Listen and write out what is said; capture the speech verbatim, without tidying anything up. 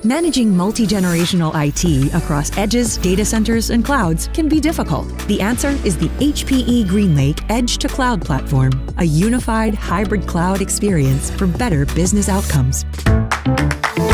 Managing multi-generational I T across edges, data centers, and clouds can be difficult. The answer is the H P E GreenLake Edge-to-Cloud platform, a unified hybrid cloud experience for better business outcomes.